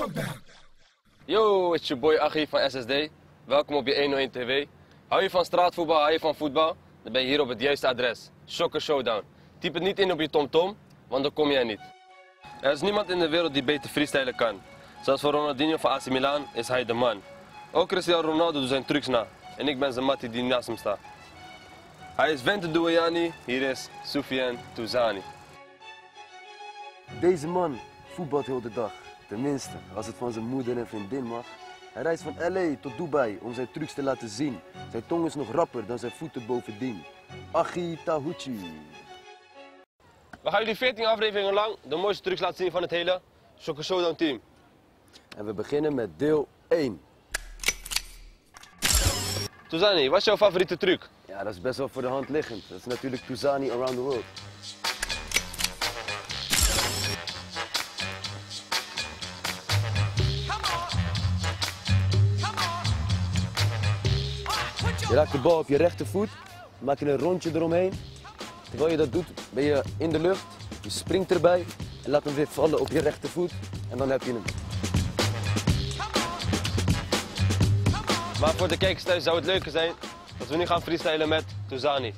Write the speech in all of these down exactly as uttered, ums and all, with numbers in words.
Yo, it's your boy Achie van S S D. Welkom op je honderdéén T V. Hou je van straatvoetbal, hou je van voetbal? Dan ben je hier op het juiste adres. Shocker Showdown. Typ het niet in op je TomTom, want dan kom jij niet. Er is niemand in de wereld die beter freestylen kan. Zoals voor Ronaldinho van A C Milan is hij de man. Ook Cristiano Ronaldo doet zijn trucs na. En ik ben zijn mattie die naast hem staat. Hij is Vente Douayani, hier is Soufiane Touzani. Deze man voetbalt heel de dag. Tenminste, als het van zijn moeder en vriendin mag. Hij reist van L A tot Dubai om zijn trucs te laten zien. Zijn tong is nog rapper dan zijn voeten bovendien. Achie Tahuchi. We gaan jullie veertien afleveringen lang de mooiste trucs laten zien van het hele Shocker Showdown team. En we beginnen met deel één. Touzani, wat is jouw favoriete truc? Ja, dat is best wel voor de hand liggend. Dat is natuurlijk Touzani Around the World. Je raakt de bal op je rechtervoet, maak je een rondje eromheen. Terwijl je dat doet, ben je in de lucht, je springt erbij en laat hem weer vallen op je rechtervoet en dan heb je hem. Maar voor de kijkers thuis zou het leuker zijn als we nu gaan freestylen met Touzani.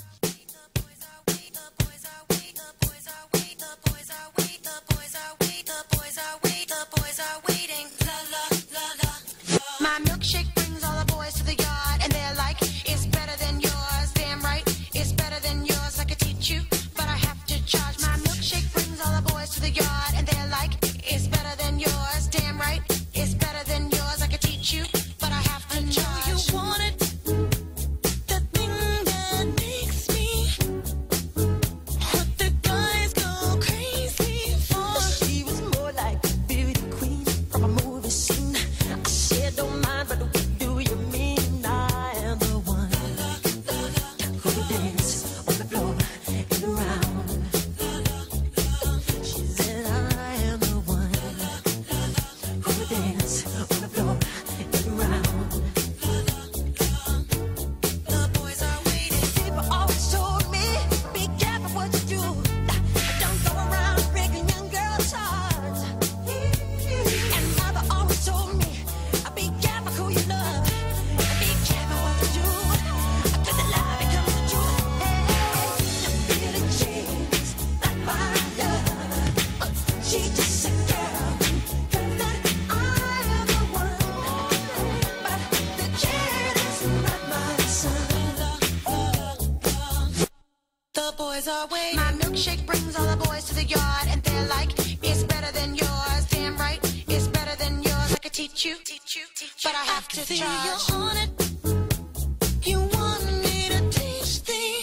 My milkshake brings all the boys to the yard and they're like, it's better than yours. Damn right, it's better than yours. I could teach you, teach you, teach you. But I have to see you're on it. You want me to teach thee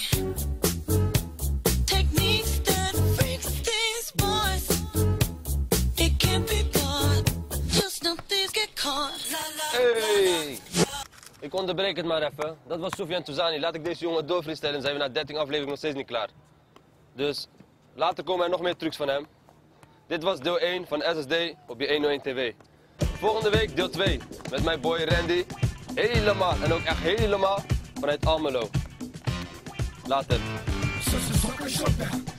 techniques that freaks these boys. It can't be caught, just don't these get caught. Hey! Ik onderbreek het maar even. Dat was Soufiane Touzani. Laat ik deze jongen doorfreestylen en zijn we na dertien afleveringen nog steeds niet klaar. Dus later komen er nog meer trucs van hem. Dit was deel één van S S D op je honderdéén T V. Volgende week deel twee met mijn boy Randy. Helemaal en ook echt helemaal vanuit Almelo. Later.